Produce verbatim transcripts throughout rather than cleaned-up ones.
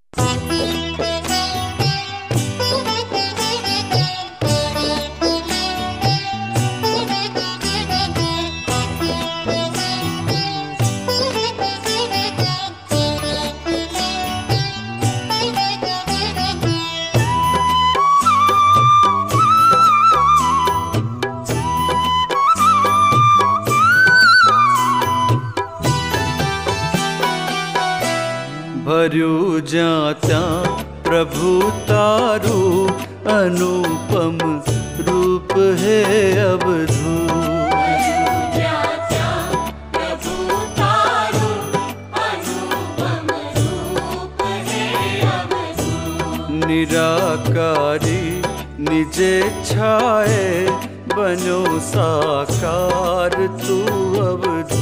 भर्यु जात्या प्रभु तारू अनुपम रूप है अवधू। निराकारी निजे छाए बनो साकार तू अवधू।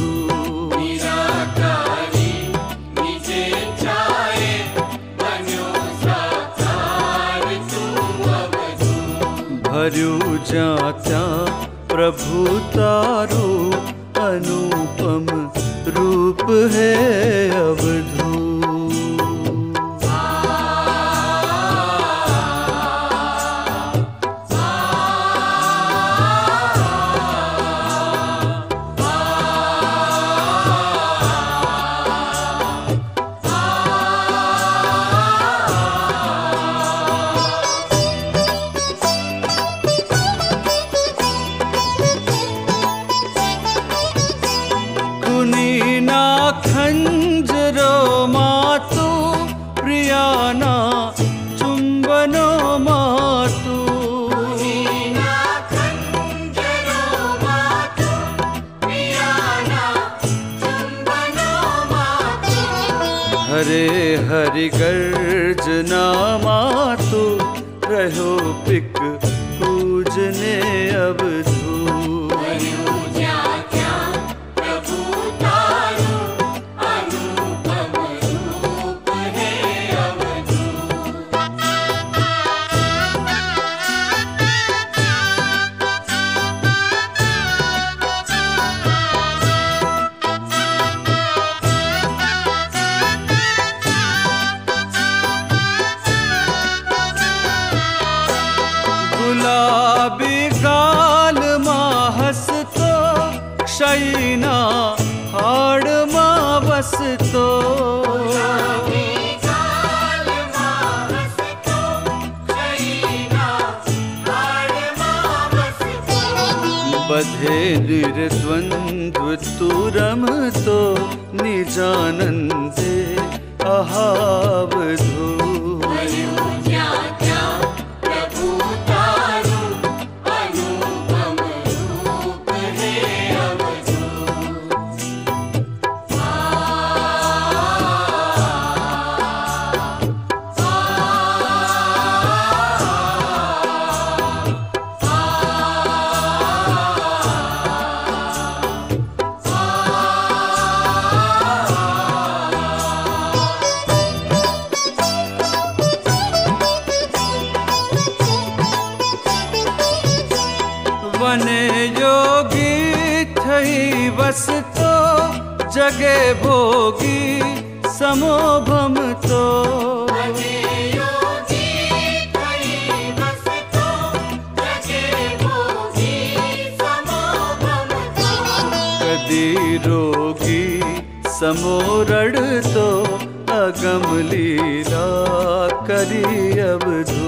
भर्यु जात्या प्रभु तारू अनुपम रूप है अवधू। खंजरो मातु प्रियाना चुंबनो मातु। हरे हरि गर्जना मातु रहो पिक पूजने अवधू। गुलाबी गाल मां हसतो क्षयिना हाड़ मां बसतो। बधे निर्द्वंद्व तू रमतो निजानंदे अहावधू। वने योगी थई वसतो जगे भोगी समोभम तो। कदी रोगी समोरड़ तो अगम लीला करी अवधू।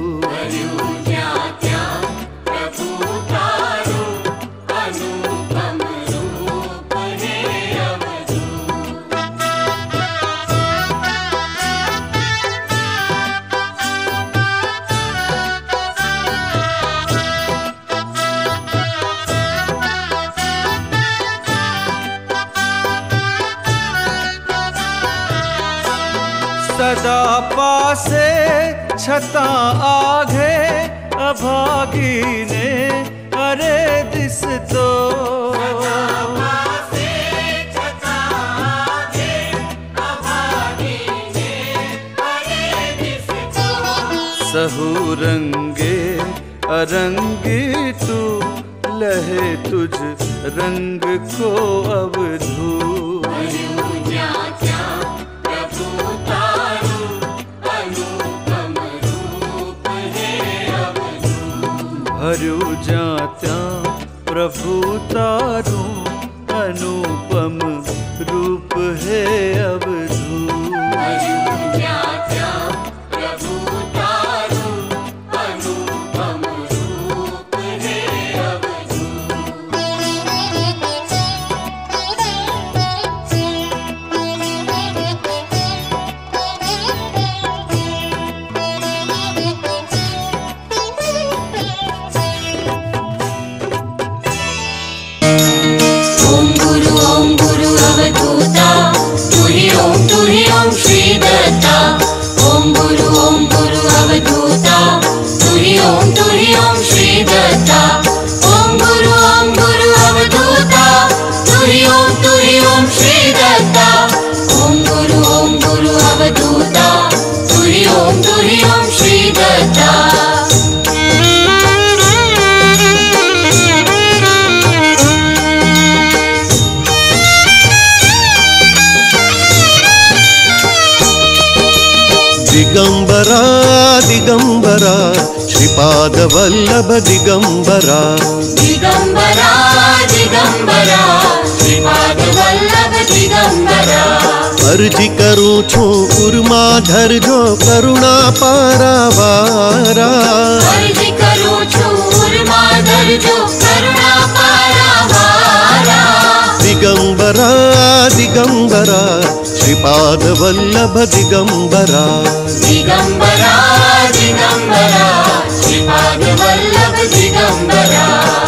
सदा पासे छता आघे अभागी ने अरे दिस तो। सहु रंगे अरंगी तू लहे तुझ रंग को अवधू। हरु जात्या प्रभु तारो अनुपम रूप है अवधू। हरु जात्या प्रभु तारो अनुपम रूप है अवधू। ओम गुरु ओम गुरु अवधूता तुहि ओम तुहि ओम श्री दत्ता। ओम गुरु ओम गुरु अवधूता तुहि ओम तुहि ओम श्री दत्ता। ओम गुरु ओम गुरु अवधूता तुहि ओम तुहि ओम श्री दत्ता। ओम गुरु ओम गुरु अवधूता तुहि ओम तुहि ओम श्री दत्ता। दिगंबरा दिगंबरा श्रीपाद वल्लभ दिगंबरा। दिगंबरा दिगंबरा श्रीपाद वल्लभ दिगंबरा। अर्जी करूं छूं उर्मा धरजो करुणा पारावारा। अर्जी करूं छूं उर्मा धरजो करुणा पारावारा। दिगंबरा दिगंबरा श्रीपाद वल्लभ दिगंबरा। दिगंबरा दिगंबरा श्रीपाद वल्लभ दिगंबरा।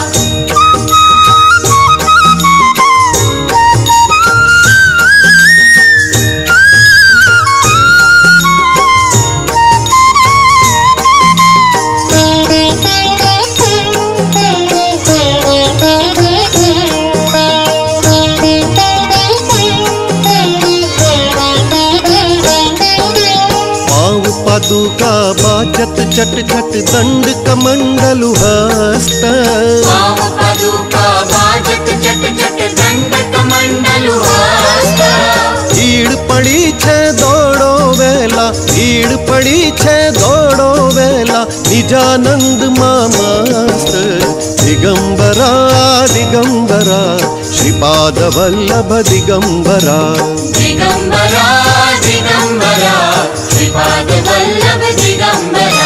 पादुका बाजत चट चट दंड कमंडलु हस्त। पाव पादुका बाजत चट चट दंड कमंडलु हस्त। भीड़ पड़ी छे दौड़ो वेला भीड़ पड़ी छे दौड़ो वेला निजानंद मामस्त। दिगंबरा दिगंबरा श्रीपाद वल्लभ दिगंबरा। दिगंबरा दिगंबरा श्रीपाद वल्लभ दिगंबरा।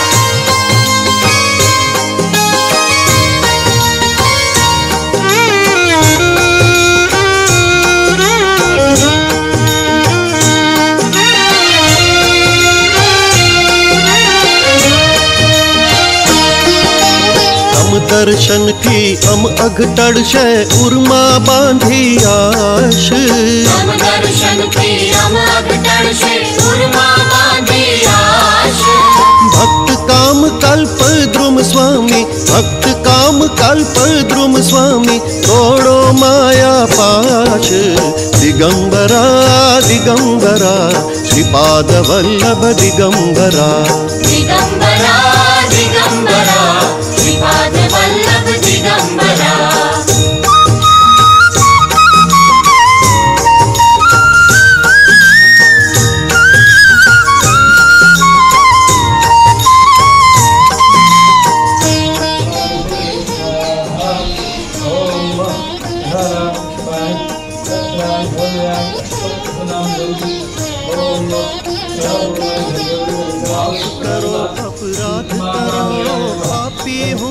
दर्शन की हम अघटड़ शे उर्मा बांधी आश। हम दर्शन की हम अघटड़ शे उर्मा बांधी आश। भक्त काम कल्प द्रुम स्वामी भक्त काम कल्प द्रुम स्वामी तोड़ो माया पाश। दिगंबरा दिगंबरा श्रीपाद वल्लभ दिगंबरा। दिगंबरा दिगंबरा श्रीपाद वल्लभ दिगंबरा। करो अपराध करो पापी हूँ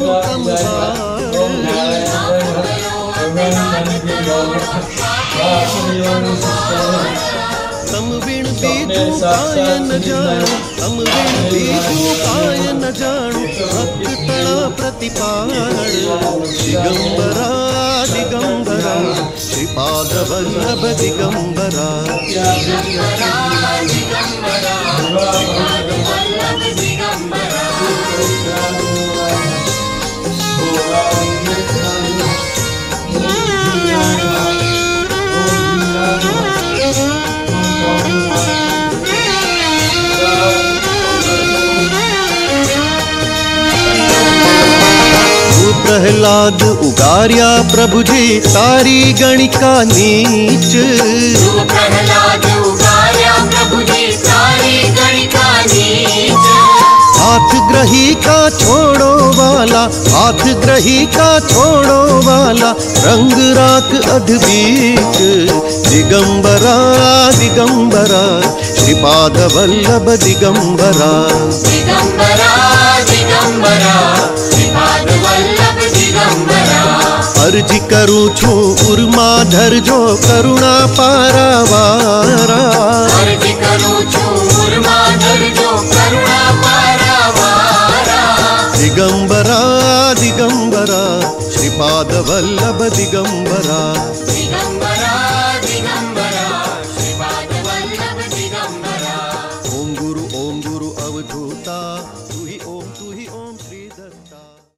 तम बिन बीजू काय न जानो तम बिन बीजू काय न जानो भक्त तड़ा प्रतिपाल। दिगंबरा दिगंबरा श्रीपाद वल्लभ दिगंबरा। दिगंबरा दिगंबरा श्रीपाद वल्लभ दिगंबरा। प्रहलाद उगार्या प्रभु जी तारी गणिका नीच। प्रहलाद उगार्या प्रभु जी तारी गणिका नीच। हाथ हाथ ग्रही का छोड़ो वाला, हाथ ग्रही का छोड़ो वाला, रंग राख अधबीच दिगंबरा दिगंबरा, श्रीपाद वल्लभ दिगंबरा। दिगंबरा दिगंबरा, श्रीपाद वल्लभ दिगंबरा। अर्जी करूँ छू उर्माधर जो करुणा पारावारा, अर्जी करूँ छू उर्माधर जो करुणा पारावारा। दिगंबरा दिगंबरा, श्रीपाद वल्लभ दिगंबरा। दिगंबरा